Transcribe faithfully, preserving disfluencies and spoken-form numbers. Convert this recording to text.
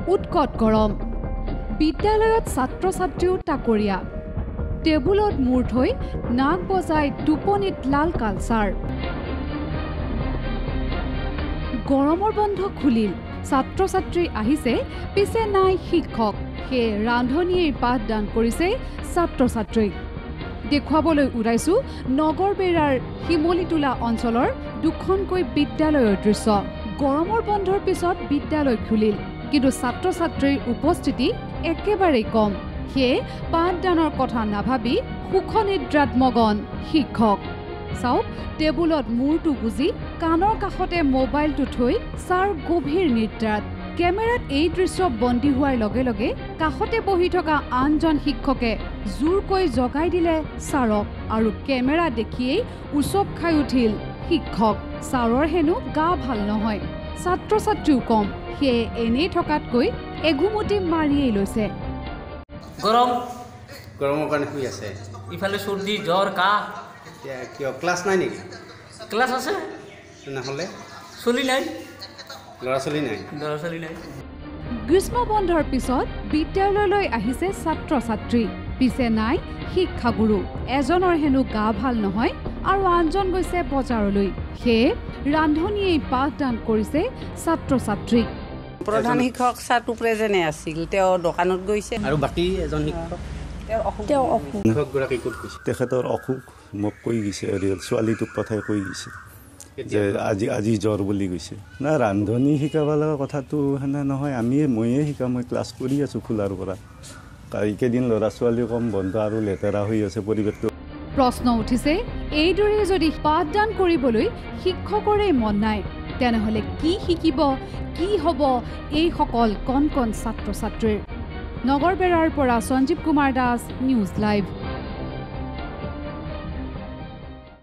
উৎকট গৰম বিদ্যালয়ত ছাত্ৰ ছাত্ৰীও তাকৰীয়া টেবুলত মূৰ থৈ নাক বজাই টোপনিত লাল কালচাৰ গৰমৰ বন্ধ খুলিল ছাত্ৰ ছাত্ৰী আহিছে পিছে নাই শিক্ষক হে ৰান্ধনীয়ে পাঠদান কৰিছে ছাত্ৰ ছাত্ৰীক দেখুৱাবলৈ উৰাইছো নগৰবেৰাৰ হিমলিটোলা অঞ্চলৰ দুখনকৈ বিদ্যালয়ৰ দৃশ্য গৰমৰ বন্ধৰ পিছত বিদ্যালয় খুলিল কিন্তু ছাত্ৰ ছাত্ৰীৰ উপস্থিতি একেবাৰে কম হে পাঠদানৰ কথা নাভাবি সুখনিদ্ৰাত মগন শিক্ষক চাওক টেবুলত মূৰটো গুজি কাণৰ কাষতে মোবাইলটো থৈ ছাৰ গভীৰ নিদ্ৰাত কেমেৰাত এই দৃশ্য বন্দী হোৱাৰ লগে লগে কাষতে বহি থকা আনজন শিক্ষকে জোৰকৈ জগাই দিলে ছাৰক আৰু কেমেৰা দেখিয়েই উচপ খাই উঠিল শিক্ষক ছাৰৰ হেনো গা ভাল নহয় ছাত্ৰ ছাত্ৰীও কম সেয়ে এনেই থকাতকৈ এঘুমুটি মাৰিয়েই লৈছে গৰম গৰমৰ কাৰণে শুই আছে ইফালে চৰ্দি জ্বৰ কাহ এতিয়া কিয় ক্লাছ নাই নেকি ক্লাছ আছে নহ'লে চলি নাই ল'ৰা ছোৱালী নাই ল'ৰা ছোৱালী নাই গ্ৰীষ্ম বন্ধৰ পিছত বিদ্যালয়লৈ আহিছে ছাত্ৰ ছাত্ৰী পিছে নাই শিক্ষাগুৰু এজনৰ হেনো গা ভাল নহয় আৰু আনজন গৈছে বজাৰলৈ সেয়ে ৰান্ধনীয়ে পাঠদান কৰিছে ছাত্ৰ ছাত্ৰীক প্ৰধান শিক্ষক ছাৰটো প্ৰেজেণ্ট আছিল তেওঁ দোকানত গৈছে আৰু বাকী এজন শিক্ষক তেওঁ অসুখ শিক্ষকগৰাকী ক'ত গৈছে তেখেতৰ অসুখ মোক কৈ গৈছে ছোৱালীটোক পঠাই কৈ গৈছে যে আজি আজি জ্বৰ বুলি কৈছে না ৰান্ধনী শিকাব লগা কথাটো সেনে নহয় আমি ময়ে শিকা মই ক্লাছ কৰি আছোঁ খোলাৰ পৰা এইকেইদিন ল'ৰা ছোৱালী কম বন্ধ আৰু লেতেৰা হৈ আছে পৰিৱেশটো প্ৰশ্ন উঠিছে এইদৰে যদি পাঠদান কৰিবলৈ শিক্ষকৰে মন নাই তেনেহ'লে কি শিকিব কি হ'ব এইসকল কণ কণ ছাত্ৰ ছাত্ৰীৰ নগৰবেৰাৰ পৰা সঞ্জীৱ কুমাৰ দাস নিউজ লাইভ।